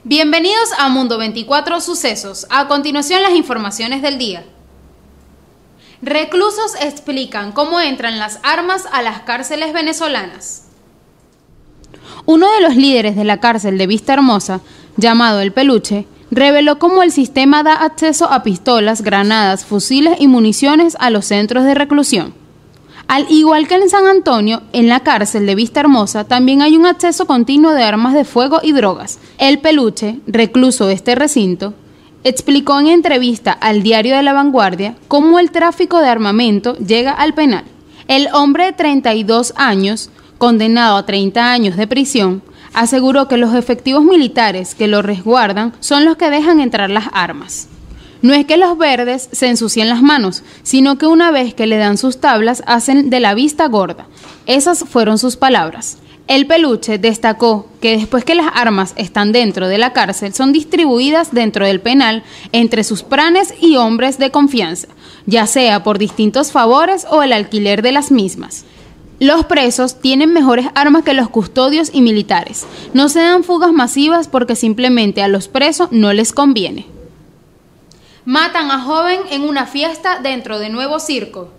Bienvenidos a Mundo 24 Sucesos. A continuación, las informaciones del día. Reclusos explican cómo entran las armas a las cárceles venezolanas. Uno de los líderes de la cárcel de Vista Hermosa, llamado El Peluche, reveló cómo el sistema da acceso a pistolas, granadas, fusiles y municiones a los centros de reclusión. Al igual que en San Antonio, en la cárcel de Vista Hermosa también hay un acceso continuo de armas de fuego y drogas. El Peluche, recluso de este recinto, explicó en entrevista al diario de La Vanguardia cómo el tráfico de armamento llega al penal. El hombre de 32 años, condenado a 30 años de prisión, aseguró que los efectivos militares que lo resguardan son los que dejan entrar las armas. No es que los verdes se ensucien las manos, sino que una vez que le dan sus tablas hacen de la vista gorda. Esas fueron sus palabras. El Peluche destacó que después que las armas están dentro de la cárcel son distribuidas dentro del penal entre sus pranes y hombres de confianza, ya sea por distintos favores o el alquiler de las mismas. Los presos tienen mejores armas que los custodios y militares. No se dan fugas masivas porque simplemente a los presos no les conviene. Matan a joven en una fiesta dentro de Nuevo Circo.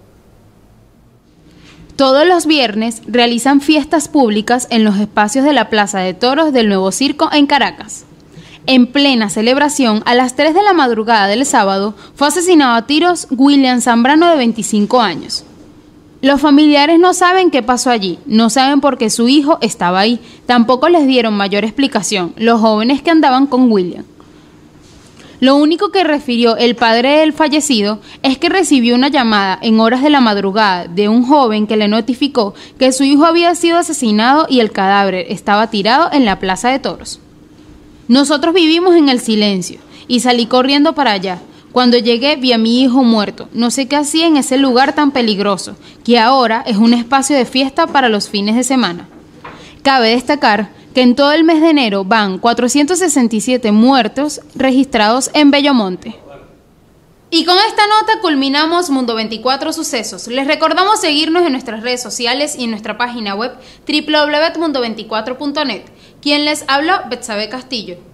Todos los viernes realizan fiestas públicas en los espacios de la Plaza de Toros del Nuevo Circo en Caracas. En plena celebración, a las 3 de la madrugada del sábado, fue asesinado a tiros William Zambrano, de 25 años. Los familiares no saben qué pasó allí, no saben por qué su hijo estaba ahí, tampoco les dieron mayor explicación los jóvenes que andaban con William. Lo único que refirió el padre del fallecido es que recibió una llamada en horas de la madrugada de un joven que le notificó que su hijo había sido asesinado y el cadáver estaba tirado en la Plaza de Toros. Nosotros vivimos en el silencio y salí corriendo para allá. Cuando llegué vi a mi hijo muerto. No sé qué hacía en ese lugar tan peligroso, que ahora es un espacio de fiesta para los fines de semana. Cabe destacar que en todo el mes de enero van 467 muertos registrados en Bellomonte. Y con esta nota culminamos Mundo 24 Sucesos. Les recordamos seguirnos en nuestras redes sociales y en nuestra página web www.mundo24.net. Quien les habló, Betsabe Castillo.